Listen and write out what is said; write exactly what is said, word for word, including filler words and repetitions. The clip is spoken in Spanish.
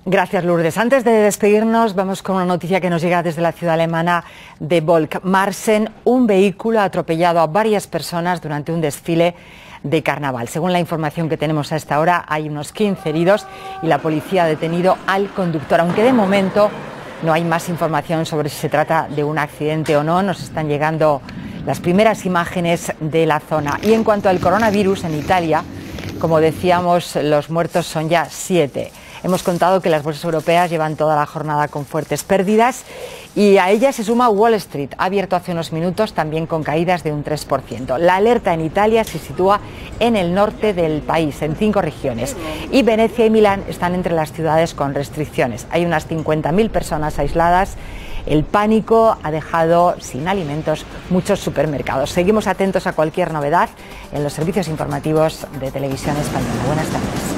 Gracias, Lourdes. Antes de despedirnos, vamos con una noticia que nos llega desde la ciudad alemana de Volkmarsen. Un vehículo ha atropellado a varias personas durante un desfile de carnaval. Según la información que tenemos a esta hora, hay unos quince heridos y la policía ha detenido al conductor, aunque de momento no hay más información sobre si se trata de un accidente o no. Nos están llegando las primeras imágenes de la zona. Y en cuanto al coronavirus en Italia, como decíamos, los muertos son ya siete. Hemos contado que las bolsas europeas llevan toda la jornada con fuertes pérdidas y a ellas se suma Wall Street. Ha abierto hace unos minutos también con caídas de un tres por ciento. La alerta en Italia se sitúa en el norte del país, en cinco regiones. Y Venecia y Milán están entre las ciudades con restricciones. Hay unas cincuenta mil personas aisladas. El pánico ha dejado sin alimentos muchos supermercados. Seguimos atentos a cualquier novedad en los servicios informativos de Televisión Española. Buenas tardes.